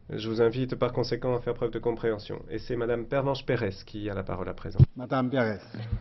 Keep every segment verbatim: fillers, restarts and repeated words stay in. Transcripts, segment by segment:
Je vous invite par conséquent à faire preuve de compréhension. Et c'est Madame Pervenche Pérez qui a la parole à présent. Madame Pérez.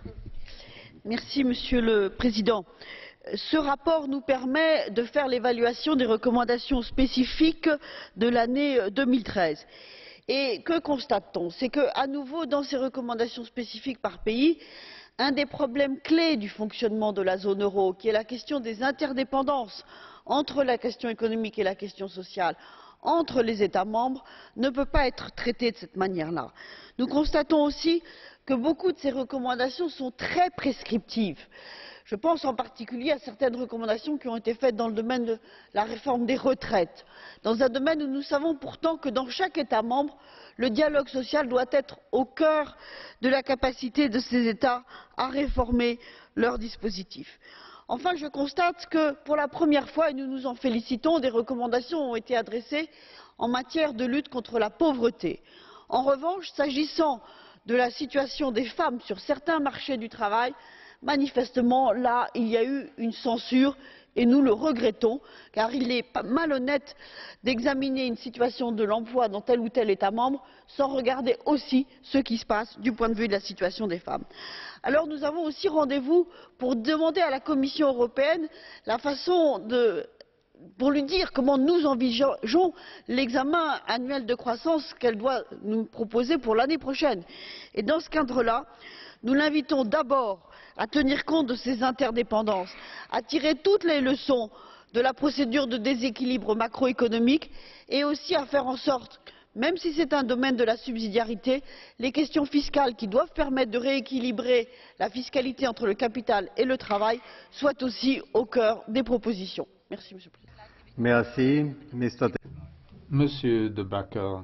Merci, Monsieur le Président. Ce rapport nous permet de faire l'évaluation des recommandations spécifiques de l'année deux mille treize. Et que constate-t-on? C'est qu'à nouveau, dans ces recommandations spécifiques par pays, un des problèmes clés du fonctionnement de la zone euro, qui est la question des interdépendances entre la question économique et la question sociale, entre les États membres, ne peut pas être traité de cette manière-là. Nous constatons aussi que beaucoup de ces recommandations sont très prescriptives. Je pense en particulier à certaines recommandations qui ont été faites dans le domaine de la réforme des retraites, dans un domaine où nous savons pourtant que dans chaque État membre, le dialogue social doit être au cœur de la capacité de ces États à réformer leurs dispositifs. Enfin, je constate que, pour la première fois, et nous nous en félicitons, des recommandations ont été adressées en matière de lutte contre la pauvreté. En revanche, s'agissant de la situation des femmes sur certains marchés du travail, manifestement, là, il y a eu une censure et nous le regrettons, car il est malhonnête d'examiner une situation de l'emploi dans tel ou tel État membre sans regarder aussi ce qui se passe du point de vue de la situation des femmes. Alors nous avons aussi rendez-vous pour demander à la Commission européenne la façon de pour lui dire comment nous envisageons l'examen annuel de croissance qu'elle doit nous proposer pour l'année prochaine. Et dans ce cadre-là, nous l'invitons d'abord à tenir compte de ces interdépendances, à tirer toutes les leçons de la procédure de déséquilibre macroéconomique et aussi à faire en sorte, même si c'est un domaine de la subsidiarité, les questions fiscales qui doivent permettre de rééquilibrer la fiscalité entre le capital et le travail soient aussi au cœur des propositions. Merci, Monsieur le Président. Merci, Mister Monsieur De Backer.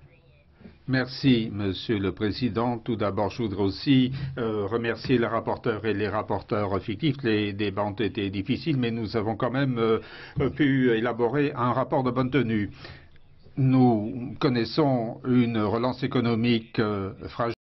Merci, Monsieur le Président. Tout d'abord, je voudrais aussi euh, remercier les rapporteurs et les rapporteurs fictifs. Les débats ont été difficiles, mais nous avons quand même euh, pu élaborer un rapport de bonne tenue. Nous connaissons une relance économique euh, fragile.